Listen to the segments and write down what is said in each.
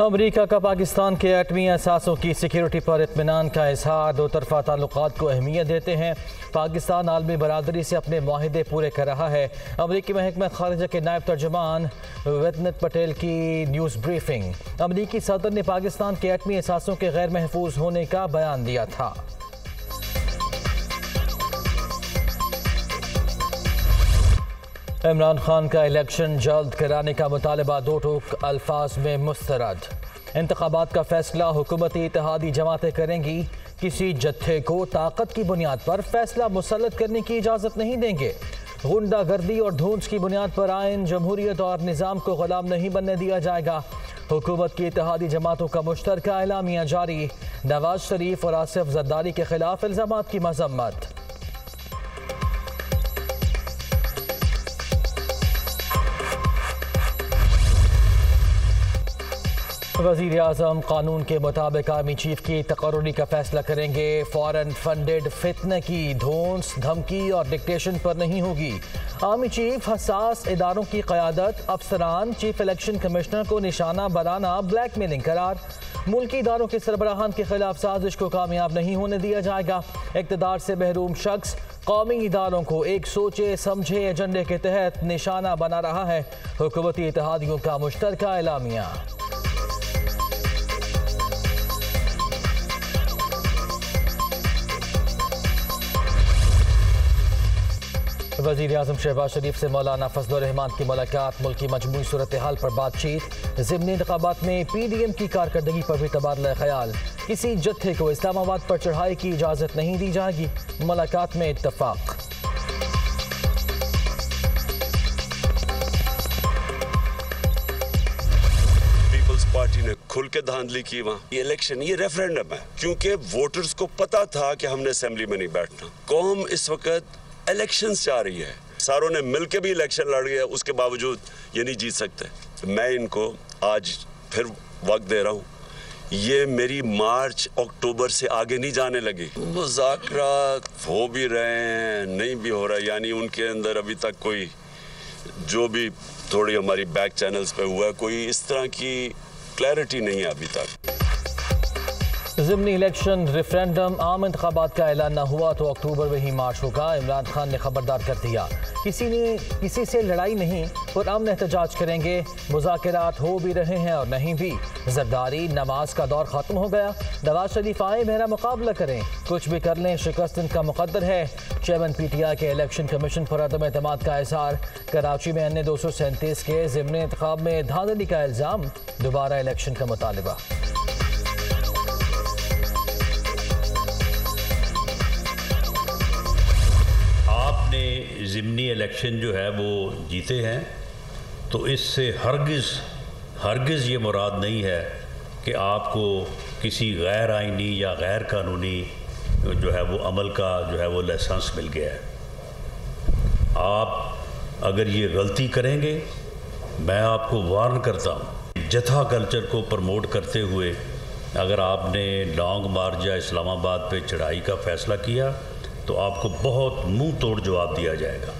अमरीका का पाकिस्तान के एटमी असासों की सिक्योरिटी पर इत्मीनान का इजहार, दो तरफा ताल्लुकात को अहमियत देते हैं। पाकिस्तान आलमी बरादरी से अपने माहिदे पूरे कर रहा है। अमरीकी महकमा खारिजा के नायब तर्जुमान वेदनत पटेल की न्यूज़ ब्रीफिंग। अमरीकी सदर ने पाकिस्तान के एटमी असासों के गैर महफूज होने का बयान दिया था। इमरान खान का इलेक्शन जल्द कराने का मुतालबा दो टूक अल्फाज में मुस्तरद। इंतखाबात का फैसला हुकूमती इत्तेहादी जमातें करेंगी। किसी जत्थे को ताकत की बुनियाद पर फैसला मुसल्लत करने की इजाज़त नहीं देंगे। गुंडागर्दी और धूंस की बुनियाद पर आइन, जमहूरियत और निज़ाम को गुलाम नहीं बनने दिया जाएगा। हुकूमत की इत्तेहादी जमातों का मुश्तरका एलामिया जारी। नवाज शरीफ और आसिफ जरदारी के खिलाफ इल्ज़ामात की मजम्मत। वज़ीर आज़म कानून के मुताबिक आर्मी चीफ की तकर्रुरी का फैसला करेंगे। फॉरेन फंडेड फितने की धौंस, धमकी और डिक्टेशन पर नहीं होगी। आर्मी चीफ हसास इदारों की क़यादत, अफसरान चीफ इलेक्शन कमिश्नर को निशाना बनाना ब्लैकमेलिंग करार। मुल्की इदारों के सरबराहान के खिलाफ साजिश को कामयाब नहीं होने दिया जाएगा। इक़्तिदार से महरूम शख्स कौमी इदारों को एक सोचे समझे एजेंडे के तहत निशाना बना रहा है। हुकूमती इत्तेहादियों का मुश्तरका एलामिया। वज़ीर आज़म शहबाज शरीफ से मौलाना फजलुर रहमान की मुलाकात, मुल्क की मजमूई सूरत हाल पर बातचीत। ज़िमनी इंतखाबात में PDM की कारकर्दगी पर भी तबादला ख्याल। किसी जत्थे को इस्लामाबाद पर चढ़ाई की इजाज़त नहीं दी जाएगी। मुलाकात में इत्तफाक। पार्टी ने खुल के धांधली की वहाँ। ये इलेक्शन, ये रेफरेंडम है, क्योंकि वोटर्स को पता था कि हमने असेंबली में नहीं बैठना। कौम इस वक्त इलेक्शन जा रही है, सारों ने मिलकर भी इलेक्शन लड़ गया, उसके बावजूद ये नहीं जीत सकते। मैं इनको आज फिर वक्त दे रहा हूँ। ये मेरी मार्च अक्टूबर से आगे नहीं जाने लगी। मुज़ाकरात हो भी रहे हैं, नहीं भी हो रहा, यानी उनके अंदर अभी तक कोई, जो भी थोड़ी हमारी बैक चैनल्स पे हुआ है, कोई इस तरह की क्लैरिटी नहीं है अभी तक। ज़िमनी इलेक्शन रेफरेंडम, आम इंतखाबात का ऐलान न हुआ तो अक्टूबर में ही मार्च होगा। इमरान खान ने खबरदार कर दिया, किसी से लड़ाई नहीं, पुरअमन एहतजाज करेंगे। मुज़ाकरात हो भी रहे हैं और नहीं भी। जरदारी, नमाज का दौर ख़त्म हो गया। नवाज शरीफ आए, मेरा मुकाबला करें, कुछ भी कर लें, शिकस्त इनका मुकद्दर है। चेयरमैन PTI के इलेक्शन कमीशन पर अदम एतमाद का इज़हार। कराची में अन्य 237 के ज़िमनी इंतखाब में धांधली का इल्ज़ाम। दोबारा इलेक्शन का मुतालिबा। ज़िमनी इलेक्शन जो है वो जीते हैं, तो इससे हरगिज़ ये मुराद नहीं है कि आपको किसी गैर आइनी या गैर कानूनी जो है वो अमल का जो है वो लाइसेंस मिल गया है। आप अगर ये गलती करेंगे, मैं आपको वार्न करता हूँ, जथा कल्चर को प्रमोट करते हुए अगर आपने लॉन्ग मार्च या इस्लामाबाद पे चढ़ाई का फ़ैसला किया तो आपको बहुत मुंह तोड़ जवाब दिया जाएगा।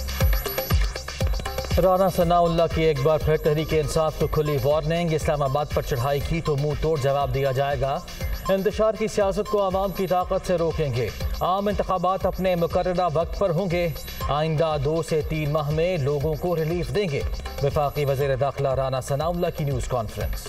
राना सनाउल्लाह की एक बार फिर तहरीक इंसाफ को खुली वार्निंग। इस्लामाबाद पर चढ़ाई की तो मुंह तोड़ जवाब दिया जाएगा। इंतशार की सियासत को आवाम की ताकत से रोकेंगे। आम इंतखाबात अपने मुकर्ररा वक्त पर होंगे। आइंदा 2 से 3 माह में लोगों को रिलीफ देंगे। वफाकी वज़ीर दाखिला राना सनाउल्लाह की न्यूज़ कॉन्फ्रेंस।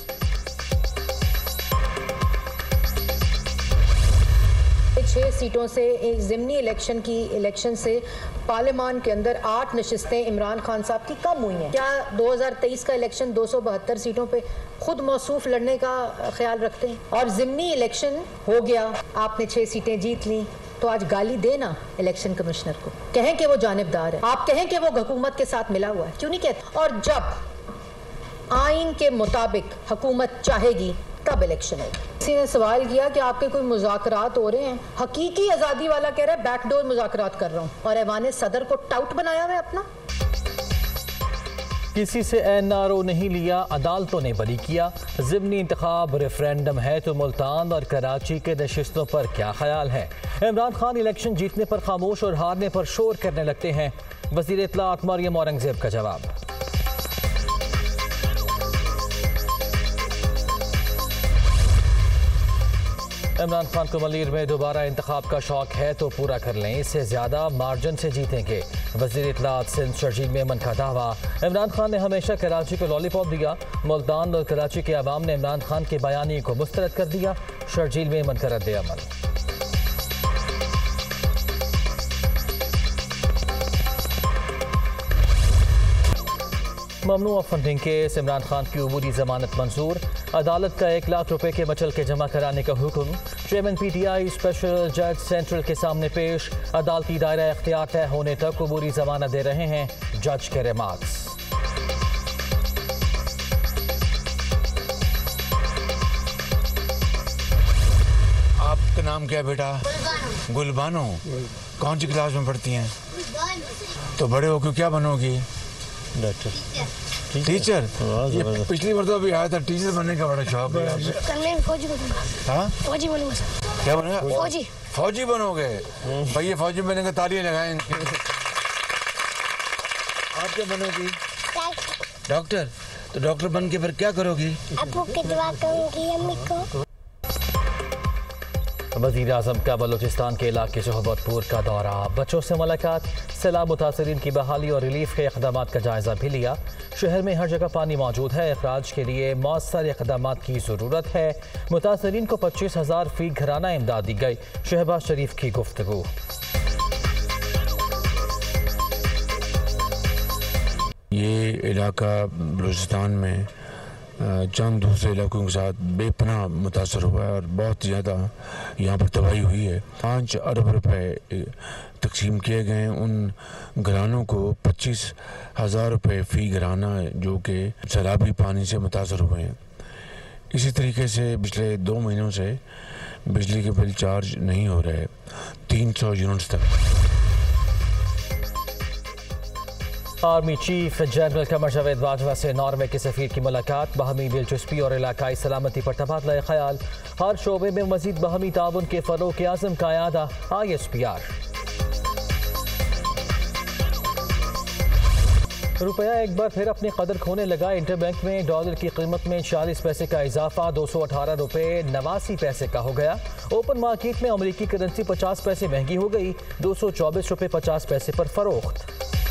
6 सीटों से एक ज़िमनी इलेक्शन से पार्लियामान के अंदर 8 नशिस्तें इमरान खान साहब की कम हुई हैं। क्या 2023 का इलेक्शन 272 सीटों पे खुद मौसूफ लड़ने का ख्याल रखते हैं? और ज़िमनी इलेक्शन हो गया, आपने 6 सीटें जीत ली, तो आज गाली देना इलेक्शन कमिश्नर को, कहें कि वो जानिबदार है, आप कहें कि वो हुकूमत के साथ मिला हुआ है, क्यों नहीं कहते? और जब आइन के मुताबिक हुकूमत चाहेगी तब इलेक्शन होगा। किसी ने सवाल किया कि आपके कोई मुज़ाकरात हो रहे हैं। हकीकी आज़ादी वाला कह रहा है बैकडोर मुज़ाकरात कर रहा हूँ, और ऐवान सदर को टाउट बनाया हुआ है अपना। किसी से NRO नहीं लिया, अदालतों ने बरी किया। ज़िमनी इंतखाब रेफरेंडम है तो मुल्तान और कराची के नशिस्तों पर क्या ख्याल है? इमरान खान इलेक्शन जीतने पर खामोश और हारने पर शोर करने लगते हैं। वज़ीर इत्तलाआत मरियम औरंगज़ेब का जवाब। इमरान खान को मलीर में दोबारा इंतखाब का शौक है तो पूरा कर लें, इससे ज्यादा मार्जिन से जीतेंगे। वज़ीर इत्तलात सिंध शर्जील मेमन का दावा। इमरान खान ने हमेशा कराची को लॉलीपॉप दिया। मुल्तान और कराची के अवाम ने इमरान खान के बयानी को मुस्तरद कर दिया। शर्जील मेमन का रद्द अमल। ममनूआ फंडिंग केस, इमरान खान की उबूरी जमानत मंजूर। अदालत का 1 लाख रुपए के मचल के जमा कराने का हुक्म। चेयरमैन PTI स्पेशल जज सेंट्रल के सामने पेश। अदालती दायरा इख्तियार तय होने तक उबूरी जमानत दे रहे हैं जज के रिमार्क्स। आपका नाम क्या है बेटा? गुलबानो। कौन सी क्लास में पढ़ती हैं? तो बड़े होकर क्या बनोगी? Doctor, teacher. ये पिछली बार तो अभी आया था, टीचर बनने का बड़ा शौक है आपसे। फौजी बनूंगा। हाँ, फौजी बनूंगा। क्या बनेगा? फौजी। फौजी बनोगे? भैया फौजी बनने का तालियां लगाएं। आप क्या बनोगी? डॉक्टर। तो डॉक्टर बन के फिर क्या करोगी? अबू की दुआ करूंगी, अम्मी को। वज़ीर आज़म का बलूचिस्तान के इलाके शोहबतपुर का दौरा। बच्चों से मुलाकात। सैलाब मुतासरीन की बहाली और रिलीफ के इक़दाम का जायजा भी लिया। शहर में हर जगह पानी मौजूद है। इखराज के लिए मौसर इक़दाम की ज़रूरत है। मुतासरीन को 25,000 फी घराना इमदाद दी गई। शहबाज शरीफ की गुफ्तगू। ये इलाका बलूचिस्तान में चंद दूसरे इलाकों के साथ बेपनाह मुतासर हुआ है और बहुत ज़्यादा यहाँ पर तबाही हुई है। 5 अरब रुपए तकसीम किए गए। उन घरानों को 25,000 रुपये फ़ी घराना जो कि सैलाबी पानी से मुतासर हुए हैं। इसी तरीके से पिछले 2 महीनों से बिजली के बिल चार्ज नहीं हो रहे 300 यूनिट्स तक। Army chief general Qamar Javed Bajwa से नॉर्वे के सफीर की मुलाकात। बाहमी दिलचस्पी और इलाकाई सलामती पर तबादला ख्याल। हर शोबे में मजीद बाहमी ताउन के फरोग के आज़म का यादा। ISPR। रुपया एक बार फिर अपनी कदर खोने लगा। इंटरबैंक में डॉलर की कीमत में 40 पैसे का इजाफा 218 रुपये 89 पैसे का हो गया। ओपन मार्केट में अमरीकी करेंसी 50 पैसे महंगी हो गई। 224 रुपये 50 पैसे पर फरोख्त।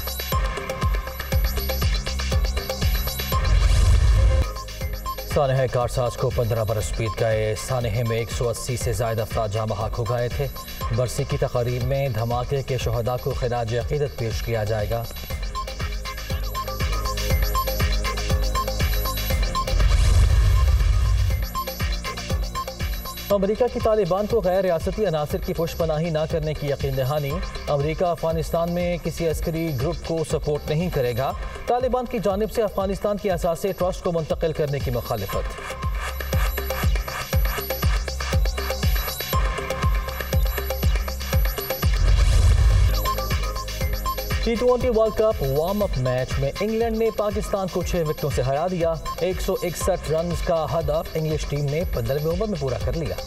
सानह कारसाज को 15 बरस बीत गए। सानह में 180 से ज्यादा अफराद जहाँ बहक हो गए थे। बरसी की तकरीब में धमाके के शहदा को खिराज अकीदत पेश किया जाएगा। अमरीका की तालिबान को गैर रियासती अनासर की पुष्पनाही न करने की यकीन दहानी। अमरीका अफगानिस्तान में किसी अस्करी ग्रुप को सपोर्ट नहीं करेगा। तालिबान की जानिब से अफगानिस्तान की असासे ट्रस्ट को मुंतकिल करने की मुखालिफत। T20 world cup warm up match में इंग्लैंड ने पाकिस्तान को 6 विकेटों से हरा दिया। 161 रन का हदफ इंग्लिश टीम ने 15वें ओवर में पूरा कर लिया।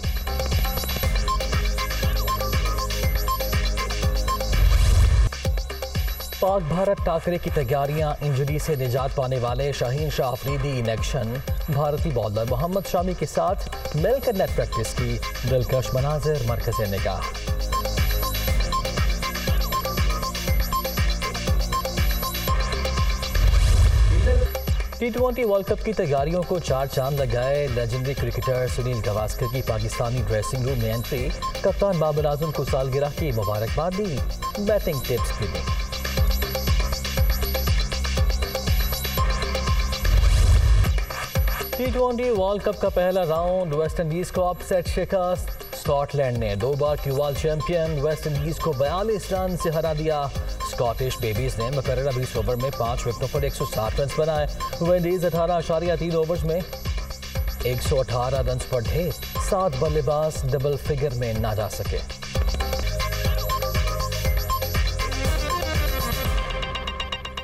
पाक भारत टाकरे की तैयारियां। इंजरी से निजात पाने वाले शाहीन शाह अफरीदी इन एक्शन। भारतीय बॉलर मोहम्मद शामी के साथ मिलकर नेट प्रैक्टिस की। दिलकश मनाजिर मरकज़ निगाह। T20 वर्ल्ड कप की तैयारियों को 4 चांद लगाए। लेजेंडरी क्रिकेटर सुनील गावस्कर की पाकिस्तानी ड्रेसिंग रूम में एंट्री। कप्तान बाबर आजम को सालगिरह की मुबारकबाद दी। बैटिंग टिप्स भी दी। T20 वर्ल्ड कप का पहला राउंड वेस्ट इंडीज को अपसेट शिकस्त। स्कॉटलैंड ने 2 बार की वर्ल्ड चैंपियन वेस्ट इंडीज को 42 रन से हरा दिया। स्कॉटिश बेबीज ने मुकर्ररा 20 ओवर में 5 विकेटों पर 107 रन बनाए। विंडीज 18.3 ओवर्स में 118 रन पर ढेर। 7 बल्लेबाज डबल फिगर में ना जा सके।